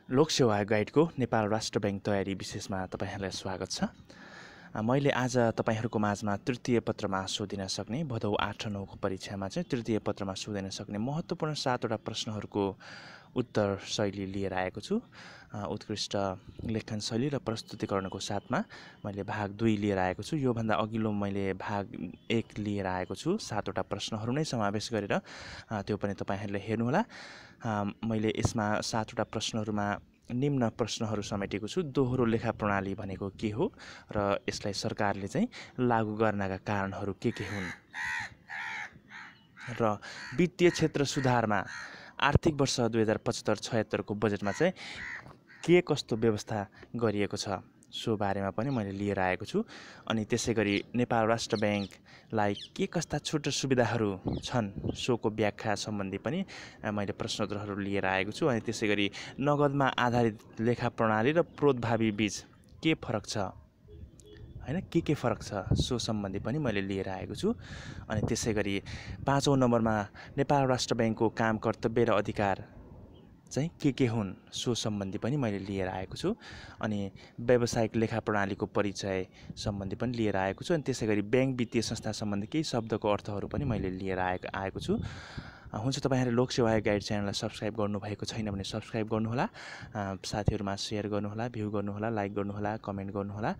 लोकसेवा गाइडको नेपाल राष्ट्र बैंक तयारी विशेषमा तपाईहरुलाई स्वागत छ। मैले आज तपाईहरुको माझमा तृतीय पत्रमा सोधिन सक्ने भदौ 8 र 9 को परीक्षामा चाहिँ तृतीय पत्रमा सोधिन सक्ने महत्त्वपूर्ण 7 वटा प्रश्नहरुको उत्तर शैली लिएर आएको छु। उत्कृष्ट लेखन शैली र प्रस्तुतिकरणको साथमा मैले भाग 2 लिएर आएको छु। यो भन्दा अघिल्लो मैले भाग 1 लिएर आएको छु। 7 वटा प्रश्नहरु नै समावेश गरेर त्यो पनि तपाईहरुले हेर्नु होला। मैले यसमा 7 वटा प्रश्नहरुमा निम्न प्रश्नहरु समेटेको छु। दोहोरो लेखा प्रणाली भनेको के हो र यसलाई सरकारले चाहिँ लागू गर्नका कारणहरु के हुन् र वित्तीय क्षेत्र सुधारमा आर्थिक वर्ष 2075-76 को बजेटमा चाहिँ के कस्तो व्यवस्था गरिएको छ सो बारेमा पनि मैले लिएर आएको छु। अनि त्यसैगरी नेपाल राष्ट्र बैंकलाई के कस्ता छुट सुविधाहरू छन् सोको व्याख्या सम्बन्धी पनि मैले प्रश्नोत्तरहरू लिएर आएको छु। अनि त्यसैगरी नगदमा आधारित लेखा प्रणाली र प्रोद्भावी बीच के फरक छ हैन के फरक छ सो सम्बन्धी पनि मैले लिएर आएको छु। अनि त्यसैगरी 5औं नम्बरमा नेपाल राष्ट्र बैंकको काम कर्तव्य र अधिकार चाहिँ के हुन् सो सम्बन्धी पनि मैले लिएर आएको छु। अनि व्यावसायिक लेखा प्रणालीको परिचय सम्बन्धी पनि लिएर आएको छु। अनि त्यसैगरी बैंक वित्तीय संस्था सम्बन्धी केही शब्दको अर्थहरू पनि मैले लिएर आएको छु। हुन्छ, तपाईहरुले लोकसेवा गाइड च्यानललाई सब्स्क्राइब गर्नुभएको छैन भने सब्स्क्राइब गर्नुहोला, साथीहरुमा शेयर गर्नुहोला, भ्यू गर्नुहोला, लाइक गर्नुहोला, कमेन्ट गर्नुहोला।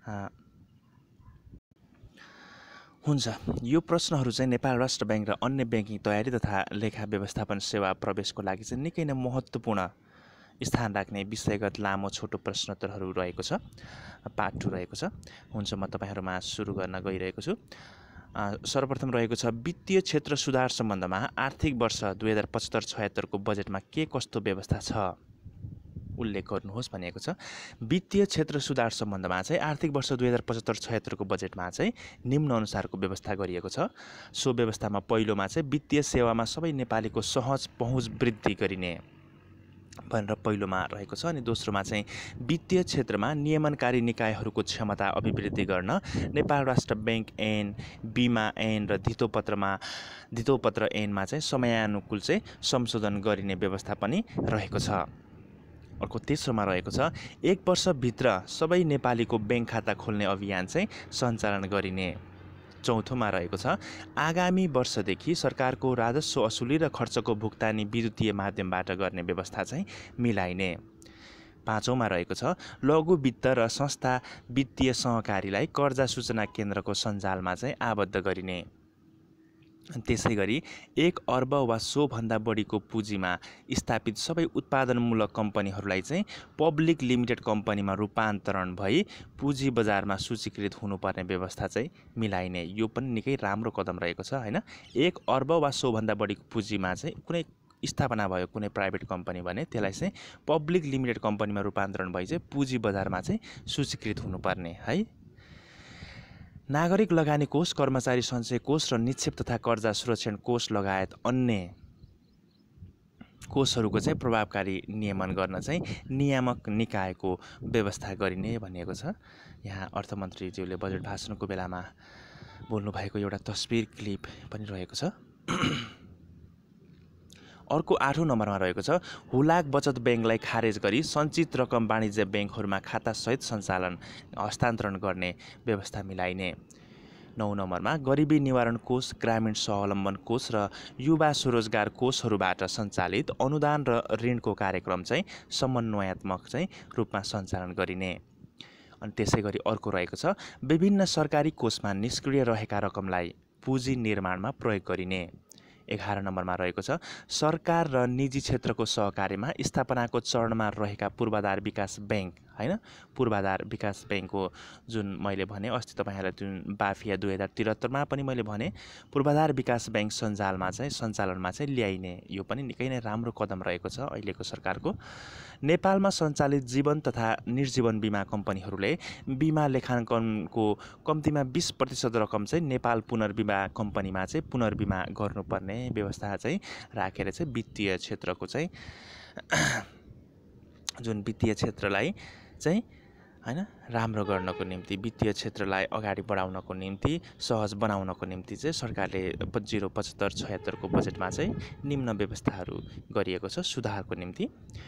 हुन्छ, यो प्रश्नहरु चाहिँ नेपाल राष्ट्र बैंक र अन्य बैंकिङ तयारी तथा लेखा व्यवस्थापन सेवा प्रवेशको लागि चाहिँ निकै नै महत्त्वपूर्ण स्थान राख्ने विषयगत लामो छोटो प्रश्नोत्तरहरु रहेको छ, पार्ट 2 रहेको छ। हुन्छ, म तपाईहरुमा सुरु गर्न गइरहेको छु। सर्वप्रथम रहेको छ वित्तीय क्षेत्र सुधार सम्बन्धमा आर्थिक वर्ष 2075-76 को बजेटमा के कस्तो व्यवस्था छ उल्लेख गर्नुहोस् भनिएको छ। वित्तीय क्षेत्र सुधार सम्बन्धमा चाहिँ आर्थिक वर्ष 2075-76 को बजेटमा चाहिँ निम्न अनुसारको व्यवस्था गरिएको छ। सो व्यवस्थामा पहिलोमा चाहिँ वित्तीय सेवामा सबै नेपालीको सहज पहुँच वृद्धि गरिने भनेर पहिलोमा रहेको छ। अनि दोस्रोमा चाहिँ वित्तीय क्षेत्रमा नियमनकारी निकायहरूको क्षमता अभिवृद्धि गर्न नेपाल राष्ट्र बैंक ऐन, बीमा ऐन र धितोपत्र ऐनमा चाहिँ समयानुकूल चाहिँ संशोधन गरिने व्यवस्था पनि रहेको छ। अर्को तेस्रोमा रहेको छ 1 वर्षभित्र सबै नेपालीको बैंक खाता खोल्ने अभियान चाहिँ सञ्चालन गरिने। चौथोमा रहेको छ आगामी वर्षदेखि सरकारको राजस्व असुली र खर्चको भुक्तानी विद्युतीय माध्यमबाट गर्ने व्यवस्था चाहिँ मिलाइने। पाँचौंमा रहेको छ लघु वित्त र संस्था वित्तीय सहकारीलाई कर्जा सूचना केन्द्रको सञ्जालमा चाहिँ आबद्ध गरिने। त्यसैगरी 1 अर्ब वा सो भन्दा बढीको पुँजीमा स्थापित सबै उत्पादनमूलक कम्पनीहरूलाई चाहिँ पब्लिक लिमिटेड कम्पनीमा रूपान्तरण भई पुँजी बजारमा सूचीकृत हुनुपर्ने व्यवस्था चाहिँ मिलाइने। यो पनि निकै राम्रो कदम रहेको छ हैन। 1 अर्ब वा सो भन्दा बढीको पुँजीमा चाहिँ कुनै स्थापना भयो कुनै प्राइभेट कम्पनी भने त्यसलाई चाहिँ पब्लिक लिमिटेड कम्पनीमा रूपान्तरण भई चाहिँ पुँजी बजारमा चाहिँ सूचीकृत हुनुपर्ने है। नागरिक लगानी कोष, कर्मचारी सञ्चय कोष र निक्षेप तथा कर्जा सुरक्षण कोष लगायत अन्य कोषहरूको चाहिँ प्रभावकारी नियमन गर्न चाहिँ नियामक निकायको व्यवस्था गरिने भनिएको छ। यहाँ अर्थमन्त्रीज्यूले बजेट भाषणको बेलामा बोल्नुभएको एउटा तस्बिर क्लिप पनि रहेको छ। अर्को 8औं नम्बरमा रहेको छ हुलाक बचत बैंकलाई खारेज गरी सञ्चित रकम वाणिज्य बैंकहरूमा खाता सहित सञ्चालन हस्तान्तरण गर्ने व्यवस्था मिलाइने। 9 नम्बरमा गरिबी निवारण कोष, ग्रामीण स्वावलम्बन कोष र युवा स्वरोजगार कोषहरूबाट सञ्चालित अनुदान र ऋणको कार्यक्रम चाहिँ समन्वयात्मक चाहिँ रूपमा सञ्चालन गरिने। अनि त्यसैगरी अर्को रहेको छ विभिन्न सरकारी कोषमा निष्क्रिय रहेका रकमलाई पुँजी निर्माणमा प्रयोग गरिने। 11 नम्बरमा रहेको छ सरकार र निजी क्षेत्रको सहकार्यमा स्थापनाको चरणमा रहेका पूर्वाधार विकास बैंक हैन, पूर्वाधार विकास बैंकको जुन मैले भने अस्ति तपाईहरुलाई जुन बाफिया 2073 मा पनि मैले भने पूर्वाधार विकास बैंक सञ्चालनमा चाहिँ ल्याइने। यो पनि निकै नै राम्रो कदम रहेको छ अहिलेको सरकारको। नेपालमा सञ्चालित जीवन तथा निर्जीवन बीमा कम्पनीहरूले बीमा लेखाङ्कनको कम्तीमा 20% रकम चाहिँ नेपाल पुनर्बीमा कम्पनीमा चाहिँ पुनर्बीमा गर्नुपर्ने व्यवस्था चाहिँ राखेर चाहिँ वित्तीय क्षेत्रको चाहिँ जुन वित्तीय क्षेत्रलाई चाहिँ हैन, राम्रो गर्नको निम्ति वित्तीय क्षेत्रलाई अगाडि बढाउनको निम्ति सहज बनाउनको निम्ति चाहिँ सरकारले 075-76 को बजेटमा चाहिँ निम्न व्यवस्थाहरू गरिएको छ सुधारको निम्ति।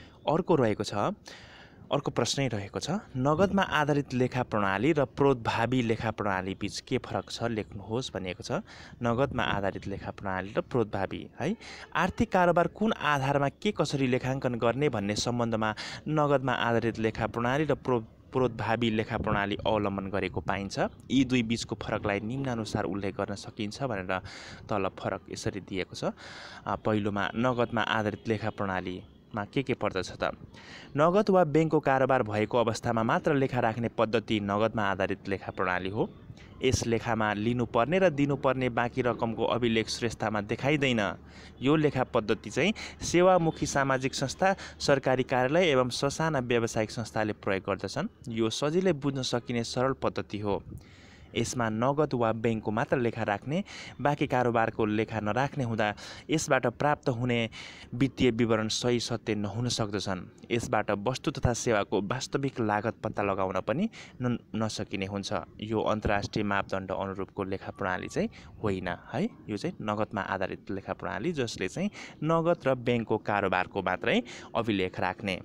अर्को प्रश्नै रहेको छ, नगदमा आधारित लेखा प्रणाली र प्रोद्भावी लेखा प्रणाली बीच के फरक छ लेख्नुहोस् भनिएको छ। नगदमा आधारित लेखा प्रणाली र प्रोद्भावी है, आर्थिक कारोबार कुन आधारमा के कसरी लेखाङ्कन गर्ने भन्ने सम्बन्धमा नगदमा आधारित लेखा प्रणाली र प्रोद्भावी लेखा प्रणाली अवलम्बन गरेको पाइन्छ। यी दुई बीचको फरकलाई निम्नानुसार उल्लेख गर्न सकिन्छ भनेर तल फरक यसरी दिएको छ। पहिलोमा नगदमा आधारित लेखा प्रणालीमा के पर्दछ त, नगद वा ब्याङ्कको कारोबार भएको अवस्थामा मात्र लेखा राख्ने पद्धति नगदमा आधारित लेखा प्रणाली हो। यस लेखामा लिनुपर्ने र दिनुपर्ने बाँकी रकमको अभिलेख श्रेष्ठतामा देखाइँदैन। यो लेखा पद्धति चाहिँ सेवामुखी सामाजिक संस्था, सरकारी कार्यालय एवं ससाना व्यावसायिक संस्थाले प्रयोग गर्दछन्। यो सजिलै बुझ्न सकिने सरल पद्धति हो। यसमा नगद वा ब्याङ्कको मात्र लेखा राख्ने, बाँकी कारोबारको लेखा नराख्ने हुँदा यसबाट प्राप्त हुने वित्तीय विवरण सही सत्य नहुन सक्दछन्। यसबाट वस्तु तथा सेवाको वास्तविक लागत पत्ता लगाउन पनि नसकिने हुन्छ। यो अन्तर्राष्ट्रिय मापदण्ड अनुरूपको लेखा प्रणाली चाहिँ होइन है। यो चाहिँ नगदमा आधारित लेखा प्रणाली जसले चाहिँ नगद र ब्याङ्कको कारोबारको मात्रै अभिलेख राख्ने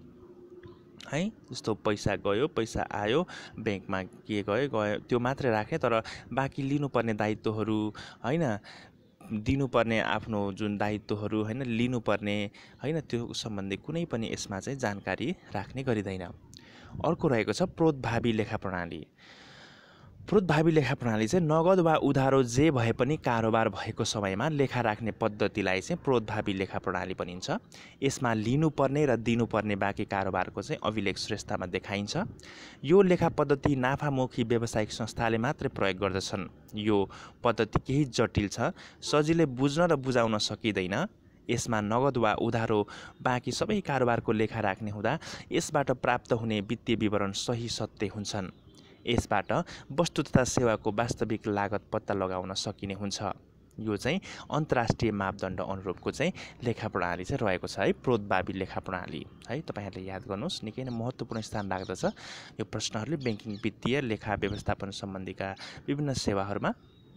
है, जस्तो पैसा गयो पैसा आयो, ब्याङ्कमा के गयो त्यो मात्रै राख्ने, तर बाँकी लिनुपर्ने दायित्वहरू होइन, दिनुपर्ने आफ्नो जुन दायित्वहरू होइन, लिनुपर्ने होइन, त्यो सम्बन्धी कुनै पनि यसमा चाहिँ जानकारी राख्ने गरिँदैन। अर्को रहेको छ प्रोद्भावी लेखा प्रणाली। प्रोद्भावी लेखा प्रणाली चाहिँ नगद वा उधारो जे भए पनि कारोबार भएको समयमा लेखा राख्ने पद्धतिलाई चाहिँ प्रोद्भावी लेखा प्रणाली भनिन्छ। यसमा लिनुपर्ने र दिनुपर्ने बाँकी कारोबारको चाहिँ अभिलेख श्रेष्ठतामा देखाइन्छ। यो लेखा पद्धति नाफामुखी व्यावसायिक संस्थाले मात्रै प्रयोग गर्दछन्। यो पद्धति केही जटिल छ, सजिलै बुझ्न र बुझाउन सकिँदैन। यसमा नगद वा उधारो बाँकी सबै कारोबारको लेखा राख्ने हुँदा यसबाट प्राप्त हुने वित्तीय विवरण सही सत्य हुन्छन्। यसबाट वस्तु तथा सेवाको वास्तविक लागत पत्ता लगाउन सकिने हुन्छ। यो चाहिँ अन्तर्राष्ट्रिय मापदण्ड अनुरूपको चाहिँ लेखा प्रणाली चाहिँ रहेको छ है, प्रोद्भावी लेखा प्रणाली है। तपाईहरुले याद गर्नुहोस्, निकै नै महत्त्वपूर्ण स्थान राख्दछ यो प्रश्नहरूले बैंकिङ वित्तीय लेखा व्यवस्थापन सम्बन्धीका विभिन्न सेवाहरूमा।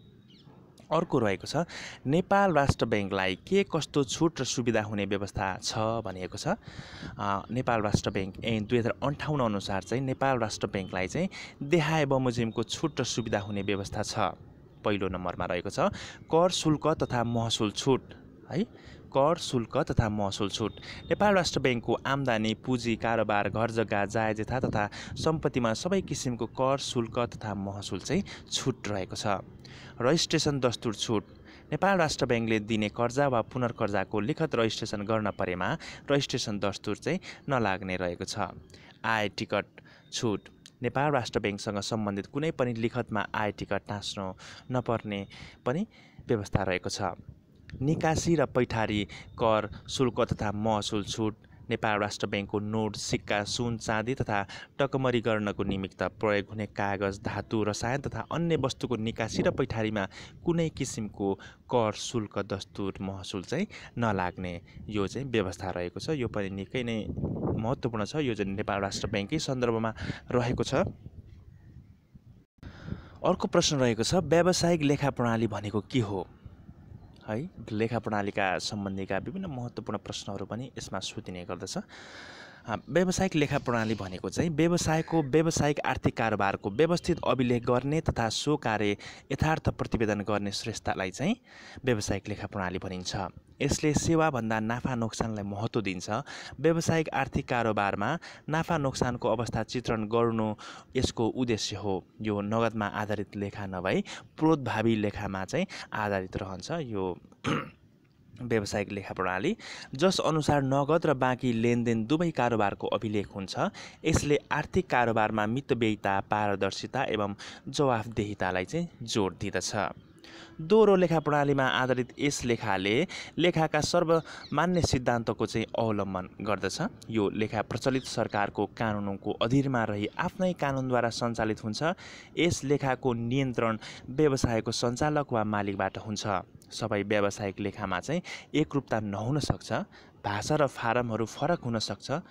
अर्को रहेको छ नेपाल राष्ट्र बैंकलाई के कस्तो छुट र सुविधा हुने व्यवस्था छ भनिएको छ। नेपाल राष्ट्र बैंक ऐन 2058 अनुसार चाहिँ नेपाल राष्ट्र बैंकलाई चाहिँ देहाय बमोजिमको छुट र सुविधा हुने व्यवस्था छ। पहिलो नम्बरमा रहेको छ कर शुल्क तथा महसुल छुट है। कर शुल्क तथा महसुल छुट। नेपाल राष्ट्र बैंकको आम्दानी, पुँजी, कारोबार, घर जग्गा, जायज तथा सम्पत्तिमा सबै किसिमको कर शुल्क तथा महसुल चाहिँ छुट रहेको छ। रजिस्ट्रेसन दस्तुर छुट। नेपाल राष्ट्र बैंकले दिने कर्जा वा पुनर्कर्जाको लिखत रजिस्ट्रेसन गर्न परेमा रजिस्ट्रेसन दस्तुर चाहिँ नलाग्ने रहेको छ। आय टिकट छुट। नेपाल राष्ट्र बैंकसँग सम्बन्धित कुनै पनि लिखतमा आय टिकट टाँस्नु नपर्ने पनि व्यवस्था रहेको छ। निकासी र पैठारी कर शुल्क तथा महसुल छुट। नेपाल राष्ट्र बैंकको नोट, सिक्का, सुन, चाँदी तथा टकमरी गर्नको निमित्त प्रयोग हुने कागज, धातु, रसायन तथा अन्य वस्तुको निकासी र पैठारीमा कुनै किसिमको कर शुल्क दस्तुर महसुल चाहिँ नलाग्ने यो चाहिँ व्यवस्था रहेको छ। यो पनि निकै नै महत्त्वपूर्ण छ। यो चाहिँ नेपाल राष्ट्र बैंककै सन्दर्भमा रहेको छ। अर्को प्रश्न रहेको छ व्यावसायिक लेखा प्रणाली भनेको के हो है। लेखा प्रणालीका सम्बन्धीका विभिन्न महत्त्वपूर्ण प्रश्नहरू पनि यसमा सोधिने गर्दछ। व्यावसायिक लेखा प्रणाली भनेको चाहिँ व्यवसायको व्यावसायिक आर्थिक कारोबारको व्यवस्थित अभिलेख गर्ने तथा सो कार्य यथार्थ प्रतिवेदन गर्ने श्रेष्ठतालाई चाहिँ व्यावसायिक लेखा प्रणाली भनिन्छ। यसले सेवाभन्दा नाफा नोक्सानलाई महत्त्व दिन्छ। व्यावसायिक आर्थिक कारोबारमा नाफा नोक्सानको अवस्था चित्रण गर्नु यसको उद्देश्य हो। यो नगदमा आधारित लेखा नभई प्रोद्भावी लेखामा चाहिँ आधारित रहन्छ यो व्यावसायिक लेखा प्रणाली, जस अनुसार नगद र बाँकी लेनदेन दुवै कारोबारको अभिलेख हुन्छ। यसले आर्थिक कारोबारमा मितव्ययिता, पारदर्शिता एवं जवाफदेहितालाई चाहिँ जोड दिँदछ। दोहोरो लेखा प्रणालीमा आधारित यस लेखाले लेखाका सर्वमान्य सिद्धान्तको चाहिँ अवलम्बन गर्दछ। यो लेखा प्रचलित सरकारको कानुनको अधीनमा रही आफ्नै कानुनद्वारा सञ्चालित हुन्छ। यस लेखाको नियन्त्रण व्यवसायको सञ्चालक वा मालिकबाट हुन्छ। सबै व्यावसायिक लेखामा चाहिँ एकरूपता नहुन सक्छ। भाषा र फारमहरू फरक हुन सक्छ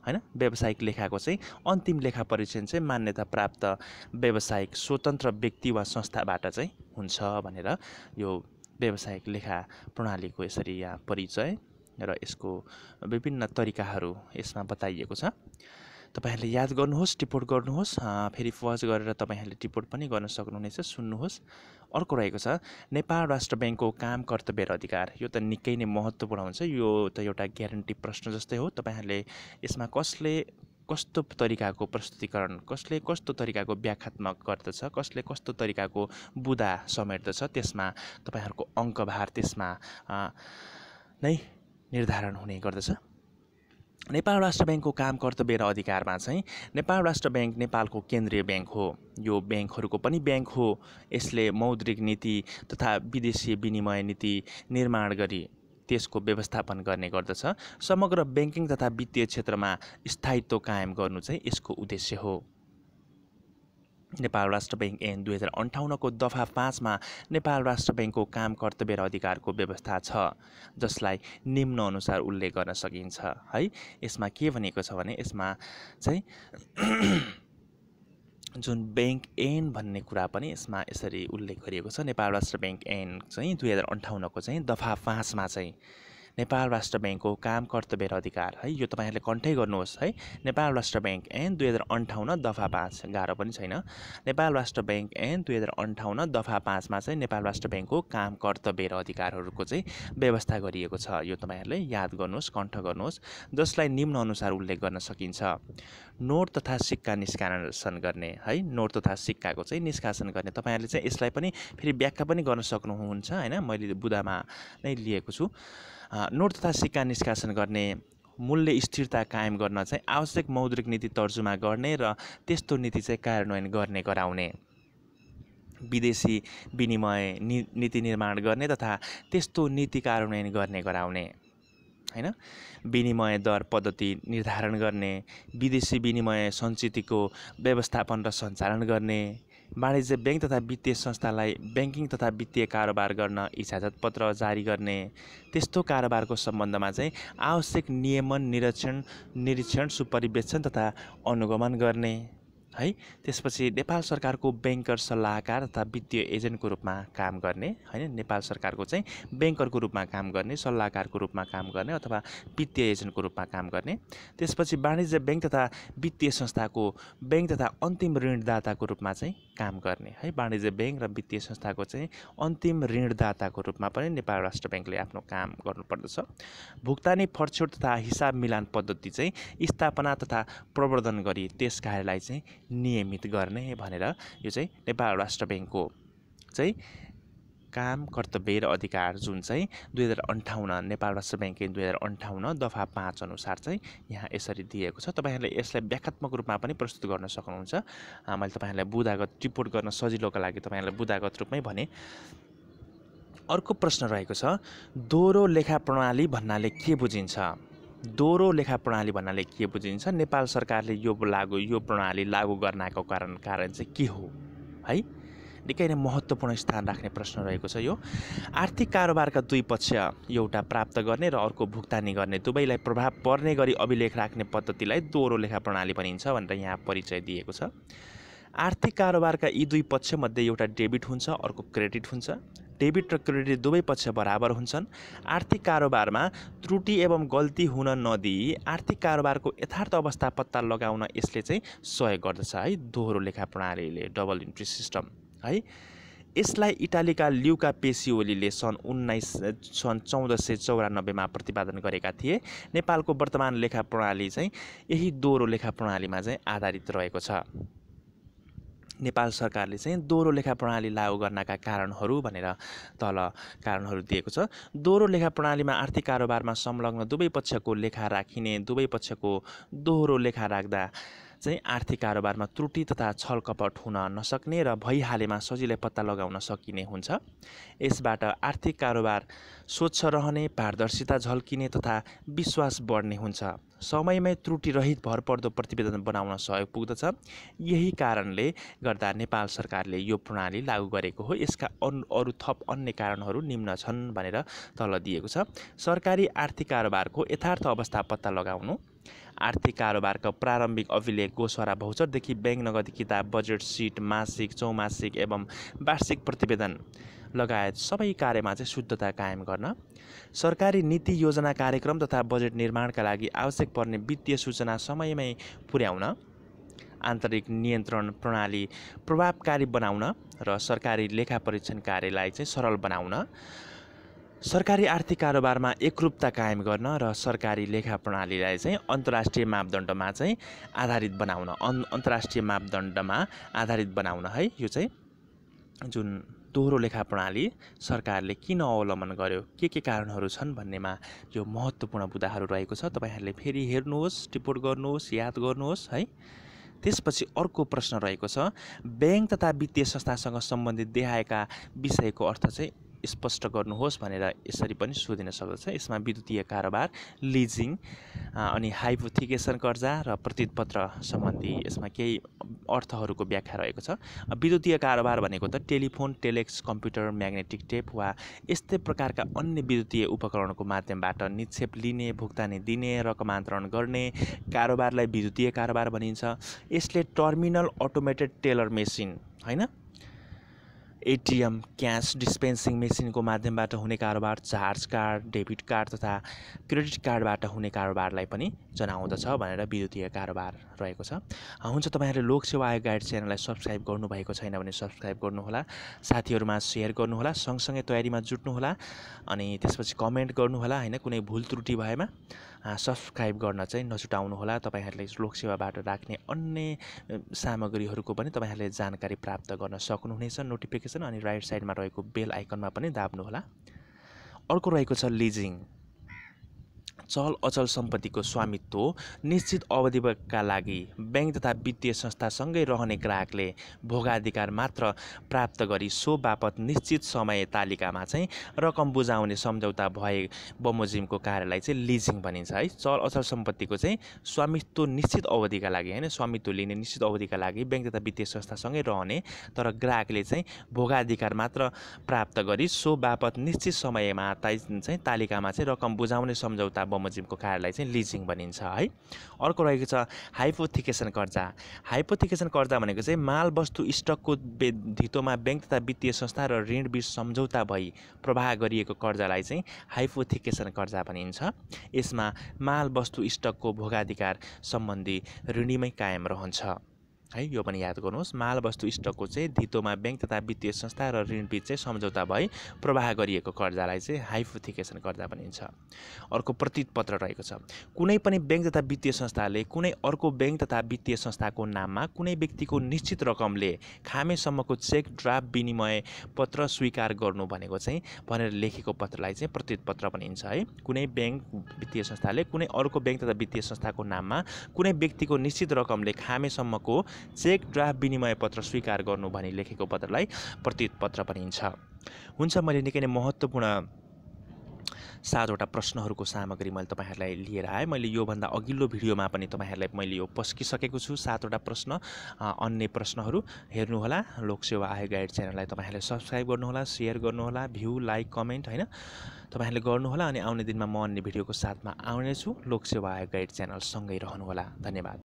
हैन व्यावसायिक लेखाको चाहिँ अन्तिम लेखा परीक्षण चाहिँ मान्यता प्राप्त व्यावसायिक स्वतन्त्र व्यक्ति वा संस्थाबाट चाहिँ हुन्छ भनेर यो व्यावसायिक लेखा प्रणालीको यसरी यहाँ परिचय र यसको विभिन्न तरिकाहरू यसमा बताइएको छ। तपाईहरुले याद गर्नुहोस्, टिप्पणी गर्नुहोस्, फेरि पज गरेर तपाईहरुले टिप्पणी पनि गर्न सक्नुहुनेछ, सुन्नुहोस्। अर्को रहेको छ नेपाल राष्ट्र बैंकको काम कर्तव्य र अधिकार। यो त निकै नै महत्त्वपूर्ण हुन्छ। यो त एउटा ग्यारेन्टी प्रश्न जस्तै हो। तपाईहरुले यसमा कसले कस्तो तरिकाको प्रस्तुतिकरण, कसले कस्तो तरिकाको व्याख्यात्मक गर्दछ, कसले कस्तो तरिकाको बुदा समेट्दछ, त्यसमा तपाईहरुको अङ्कभार त्यसमा नै निर्धारण हुने गर्दछ। नेपाल राष्ट्र बैंकको काम कर्तव्य र अधिकारमा चाहिँ नेपाल राष्ट्र बैंक नेपालको केन्द्रीय बैंक हो। यो बैंकहरूको पनि बैंक हो। यसले मौद्रिक नीति तथा विदेशी विनिमय नीति निर्माण गरी त्यसको व्यवस्थापन गर्ने गर्दछ। समग्र बैंकिङ तथा वित्तीय क्षेत्रमा स्थायित्व कायम गर्नु चाहिँ यसको उद्देश्य हो। नेपाल राष्ट्र बैंक ऐन 2058 को दफा 5 मा नेपाल राष्ट्र बैंकको काम कर्तव्य र अधिकारको व्यवस्था छ, जसलाई निम्न अनुसार उल्लेख गर्न सकिन्छ है। यसमा के भनेको छ भने यसमा चाहिँ जुन बैंक ऐन भन्ने कुरा पनि यसमा यसरी उल्लेख गरिएको छ। नेपाल राष्ट्र बैंक ऐन चाहिँ 2058 को चाहिँ दफा 5 मा चाहिँ नेपाल राष्ट्र बैंकको काम कर्तव्य र अधिकार है, यो तपाईहरुले कन्ठै गर्नुहोस् है। नेपाल राष्ट्र बैंक ऐन 2058 दफा 5, गाह्रो पनि छैन। नेपाल राष्ट्र बैंक ऐन 2058 दफा 5 मा चाहिँ नेपाल राष्ट्र बैंकको काम कर्तव्य र अधिकारहरूको चाहिँ व्यवस्था गरिएको छ। यो तपाईहरुले याद गर्नुहोस्, कण्ठ गर्नुहोस्, जसलाई निम्न अनुसार उल्लेख गर्न सकिन्छ। नोट तथा सिक्का निष्कासन गर्ने है, नोट तथा सिक्काको चाहिँ निष्कासन गर्ने। तपाईहरुले चाहिँ यसलाई पनि फेरि व्याख्या पनि गर्न सक्नुहुन्छ हैन, मैले बुदामा नै लिएको छु। नोट तथा सिक्का निष्कासन गर्ने, मूल्य स्थिरता कायम गर्न चाहिँ आवश्यक मौद्रिक नीति तर्जुमा गर्ने र त्यस्तो नीति चाहिँ कार्यान्वयन गर्ने गराउने, विदेशी विनिमय नीति निर्माण गर्ने तथा त्यस्तो नीति कार्यान्वयन गर्ने गराउने हैन, विनिमय दर पद्धति निर्धारण गर्ने, विदेशी विनिमय सञ्चितको व्यवस्थापन र सञ्चालन गर्ने, वाणिज्य बैंक तथा वित्तीय संस्थालाई बैंकिङ तथा वित्तीय कारोबार गर्न इजाजत पत्र जारी गर्ने, त्यस्तो कारोबारको सम्बन्धमा चाहिँ आवश्यक नियमन निरीक्षण सुपरिवेक्षण तथा अनुगमन गर्ने है। त्यसपछि नेपाल सरकारको बैंकर सल्लाहकार तथा वित्तीय एजेन्टको रूपमा काम गर्ने हैन, नेपाल सरकारको चाहिँ बैंकरको रूपमा काम गर्ने, सल्लाहकारको रूपमा काम गर्ने अथवा वित्तीय एजेन्टको रूपमा काम गर्ने। त्यसपछि वाणिज्य बैंक तथा वित्तीय संस्थाको बैंक तथा अन्तिम ऋणदाताको रूपमा चाहिँ काम गर्ने है। वाणिज्य बैंक र वित्तीय संस्थाको चाहिँ अन्तिम ऋणदाताको रूपमा पनि नेपाल राष्ट्र बैंकले आफ्नो काम गर्नुपर्दछ। भुक्तानी फरछोड तथा हिसाब मिलान पद्धति चाहिँ स्थापना तथा प्रवर्धन गरी त्यस कार्यलाई चाहिँ नियमित गर्ने भनेर यो चाहिँ नेपाल राष्ट्र बैंकको चाहिँ काम कर्तव्य र अधिकार जुन चाहिँ 2058 नेपाल राष्ट्र बैंक 2058 दफा 5 अनुसार चाहिँ यहाँ यसरी दिएको छ। तपाईहरुले यसलाई व्याख्यात्मक रूपमा पनि प्रस्तुत गर्न सक्नुहुन्छ। मैले तपाईहरुलाई बुदागत टिप्पणी गर्न सजिलोका लागि तपाईहरुलाई बुदागत रूपमै भने। अर्को प्रश्न रहेको छ, दोहोरो लेखा प्रणाली भन्नाले के बुझिन्छ? दोहोरो लेखा प्रणाली भन्नाले के बुझिन्छ? नेपाल सरकारले यो प्रणाली लागू गर्नको कारण चाहिँ के हो है? निकै नै महत्त्वपूर्ण स्थान राख्ने प्रश्न रहेको छ यो। आर्थिक कारोबारका दुई पक्ष, एउटा प्राप्त गर्ने र अर्को भुक्तानी गर्ने, दुवैलाई प्रभाव पर्ने गरी अभिलेख राख्ने पद्धतिलाई दोहोरो लेखा प्रणाली भनिन्छ भनेर यहाँ परिचय दिएको छ। आर्थिक कारोबारका यी दुई पक्षमध्ये एउटा डेबिट हुन्छ, अर्को क्रेडिट हुन्छ। डेबिट र क्रेडिट दुवै पक्ष बराबर हुन्छन्। आर्थिक कारोबारमा त्रुटि एवं गल्ती हुन नदिई आर्थिक कारोबारको यथार्थ अवस्था पत्ता लगाउन यसले चाहिँ सहयोग गर्दछ है, दोहोरो लेखा प्रणालीले, डबल इन्ट्री सिस्टम है। यसलाई इटालीका ल्युका पेसिओलीले सन् 1494 मा प्रतिपादन गरेका थिए। नेपालको वर्तमान लेखा प्रणाली चाहिँ यही दोहोरो लेखा प्रणालीमा चाहिँ आधारित रहेको छ। नेपाल सरकारले चाहिँ दोहोरो लेखा प्रणाली लागू गर्नका कारणहरू भनेर तल कारणहरू दिएको छ। दोहोरो लेखा प्रणालीमा आर्थिक कारोबारमा संलग्न दुवै पक्षको लेखा राखिने, दुवै पक्षको दोहोरो लेखा राख्दा चाहिँ आर्थिक कारोबारमा त्रुटि तथा छलकपट हुन नसक्ने र भइहालेमा सजिलै पत्ता लगाउन सकिने हुन्छ। यसबाट आर्थिक कारोबार स्वच्छ रहने, पारदर्शिता झल्किने तथा विश्वास बढ्ने हुन्छ। समयमै त्रुटि रहित भरपर्दो प्रतिवेदन बनाउन सहयोग पुग्दछ। यही कारणले गर्दा नेपाल सरकारले यो प्रणाली लागू गरेको हो। यसका अरू थप अन्य कारणहरू निम्न छन् भनेर तल दिएको छ। सरकारी आर्थिक कारोबारको यथार्थ अवस्था पत्ता लगाउनु, आर्थिक कारोबारका प्रारम्भिक अभिलेख गोसरा भौचरदेखि ब्याङ्क नगदी किताब बजेट सिट मासिक चौमासिक एवं वार्षिक प्रतिवेदन लगायत सबै कार्यमा चाहिँ शुद्धता कायम गर्न, सरकारी नीति योजना कार्यक्रम तथा बजेट निर्माणका लागि आवश्यक पर्ने वित्तीय सूचना समयमै पुर्याउन, आन्तरिक नियन्त्रण प्रणाली प्रभावकारी बनाउन र सरकारी लेखा परीक्षण कार्यलाई चाहिँ सरल बनाउन, सरकारी आर्थिक कारोबारमा एकरूपता कायम गर्न र सरकारी लेखा प्रणालीलाई चाहिँ अन्तर्राष्ट्रिय मापदण्डमा चाहिँ आधारित बनाउन, अन्तर्राष्ट्रिय मापदण्डमा आधारित बनाउन है। यो चाहिँ जुन दोहोरो लेखा प्रणाली सरकारले किन अवलम्बन गर्यो, के कारणहरू छन् भन्नेमा यो महत्त्वपूर्ण बुदाहरू रहेको छ। तपाईँहरूले फेरि हेर्नुहोस्, टिप्पणी गर्नुहोस्, याद गर्नुहोस् है। त्यसपछि अर्को प्रश्न रहेको छ, ब्याङ्क तथा वित्तीय संस्थासँग सम्बन्धित देखाएका विषयको अर्थ चाहिँ स्पष्ट गर्नुहोस् भनेर यसरी पनि सोधिन सक्दछ। यसमा विद्युतीय कारोबार, लिजिङ अनि हाइपोथिकेसन कर्जा र प्रतिपत्र सम्बन्धी यसमा केही अर्थहरूको व्याख्या रहेको छ। विद्युतीय कारोबार भनेको त telephone, telex, computer, magnetic tape वा यस्तै प्रकारका अन्य विद्युतीय उपकरणको माध्यमबाट निक्षेप लिने, भुक्तानी दिने, रकमान्तरण गर्ने कारोबारलाई विद्युतीय कारोबार भनिन्छ। यसले टर्मिनल अटोमेटेड टेलर मेसिन हैन, एटिएम, क्यास डिस्पेन्सिङ मेसिनको माध्यमबाट हुने कारोबार, चार्ज कार्ड, डेबिट कार्ड तथा क्रेडिट कार्डबाट हुने कारोबारलाई पनि जनाउँदछ भनेर विद्युतीय कारोबार रहेको छ। हुन्छ, तपाईँहरूले लोकसेवा आयोग गाइड च्यानललाई सब्सक्राइब गर्नुभएको छैन भने सब्सक्राइब गर्नुहोला, साथीहरूमा सेयर गर्नुहोला, सँगसँगै तयारीमा जुट्नुहोला अनि त्यसपछि कमेन्ट गर्नुहोला हैन। कुनै भुल त्रुटि भएमा सब्सक्राइब गर्न चाहिँ नछुटाउनुहोला। तपाईँहरूले लोकसेवाबाट राख्ने अन्य सामग्रीहरूको पनि तपाईँहरूले जानकारी प्राप्त गर्न सक्नुहुनेछ। नोटिफिकेसन अनि राइट साइडमा रहेको बेल आइकनमा पनि दाब्नुहोला। अर्को रहेको छ लिजिङ। चल अचल सम्पत्तिको स्वामित्व निश्चित अवधिका लागि ब्याङ्क तथा वित्तीय संस्थासँगै रहने ग्राहकले भोगाधिकार मात्र प्राप्त गरी सो बापत निश्चित समय तालिकामा चाहिँ रकम बुझाउने सम्झौता भए बमोजिमको कार्यलाई चाहिँ लिजिङ भनिन्छ है। चल अचल सम्पत्तिको चाहिँ स्वामित्व निश्चित अवधिका लागि हैन, स्वामित्व लिने निश्चित अवधिका लागि ब्याङ्क तथा वित्तीय संस्थासँगै रहने तर ग्राहकले चाहिँ भोगाधिकार मात्र प्राप्त गरी सो बापत निश्चित समयमा चाहिँ तालिकामा चाहिँ रकम बुझाउने सम्झौता बमोजिमको कार्यलाई चाहिँ लिजिङ भनिन्छ है। अर्को रहेको छ हाइपोथिकेसन कर्जा। हाइपोथिकेसन कर्जा भनेको चाहिँ माल वस्तु स्टकको धितोमा ब्याङ्क तथा वित्तीय संस्था र ऋणबीच सम्झौता भई प्रवाह गरिएको कर्जालाई चाहिँ हाइपोथिकेसन कर्जा भनिन्छ। यसमा माल वस्तु स्टकको भोगाधिकार सम्बन्धी ऋणीमै कायम रहन्छ है। यो पनि याद गर्नुहोस्, माल वस्तु स्टकको चाहिँ धितोमा ब्याङ्क तथा वित्तीय संस्था र ऋणबीच चाहिँ सम्झौता भई प्रवाह गरिएको कर्जालाई चाहिँ हाइपोथिकेसन कर्जा भनिन्छ। अर्को प्रतिपत्र रहेको छ। कुनै पनि ब्याङ्क तथा वित्तीय संस्थाले कुनै अर्को ब्याङ्क तथा वित्तीय संस्थाको नाममा कुनै व्यक्तिको निश्चित रकमले खामेसम्मको चेक ड्राफ्ट विनिमय पत्र स्वीकार गर्नु भनेको चाहिँ भनेर लेखेको पत्रलाई चाहिँ प्रतिपत्र भनिन्छ है। कुनै ब्याङ्क वित्तीय संस्थाले कुनै अर्को ब्याङ्क तथा वित्तीय संस्थाको नाममा कुनै व्यक्तिको निश्चित रकमले खामेसम्मको चेक ड्राफ्ट विनिमय पत्र स्वीकार गर्नु भनी लेखेको पत्रलाई प्रतिपत्र भनिन्छ। हुन्छ, मैले निकै नै महत्त्वपूर्ण 7वटा प्रश्नहरूको सामग्री मैले तपाईँहरूलाई लिएर आएँ। मैले योभन्दा अघिल्लो भिडियोमा पनि तपाईँहरूलाई मैले यो पस्किसकेको छु 7वटा प्रश्न। अन्य प्रश्नहरू हेर्नुहोला। लोकसेवा आयोग गाइड च्यानललाई तपाईँहरूले सब्सक्राइब गर्नुहोला, सेयर गर्नुहोला, भ्यू, लाइक, कमेन्ट हैन तपाईँहरूले गर्नुहोला अनि आउने दिनमा म अन्य भिडियोको साथमा आउनेछु। लोकसेवा आयोग गाइड च्यानल सँगै रहनुहोला। धन्यवाद।